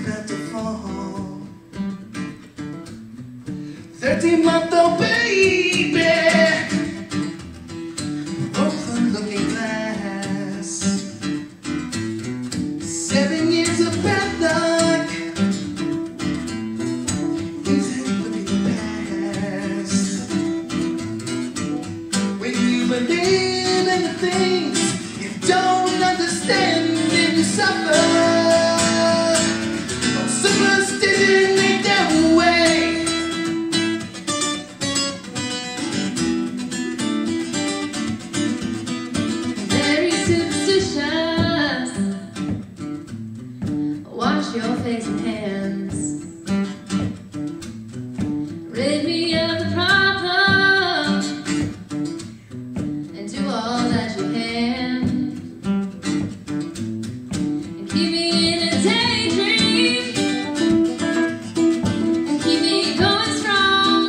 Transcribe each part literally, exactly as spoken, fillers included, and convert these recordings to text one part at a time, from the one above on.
about to fall. Thirteen-month-old baby broke the looking glass. Seven years of bad luck. His head look in the past. When you believe in the things you don't understand, then you suffer. Oh, superstition ain't that way. Very superstitious. Wash your face and hands. Rid me of the problem and do all that you can. And keep me in a daydream and keep me going strong.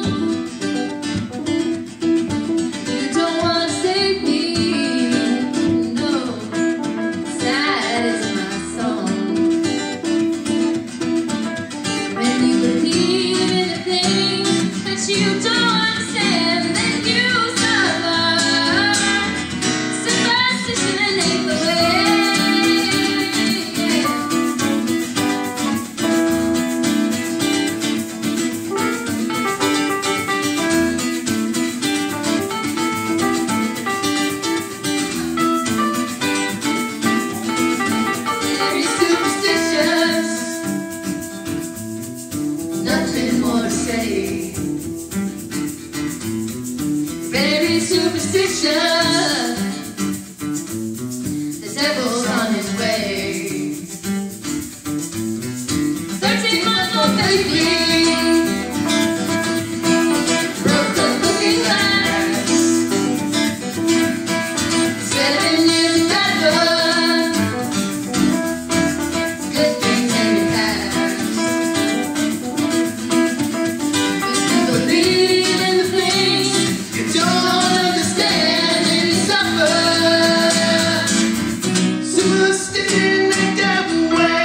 You don't want to save me, no, sad is my song. When you believe in the things that you don't understand, then you suffer. Superstition ain't the way. Very superstitious. Nothing more to say. Very superstitious. The devil's on his way. Thirteen-month-old baby broke the looking glass. Seven years of bad luck. Good things in the past. You believe in the things you don't understand, and you suffer. Superstition ain't that way.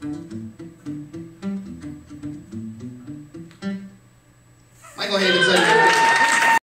I go ahead and say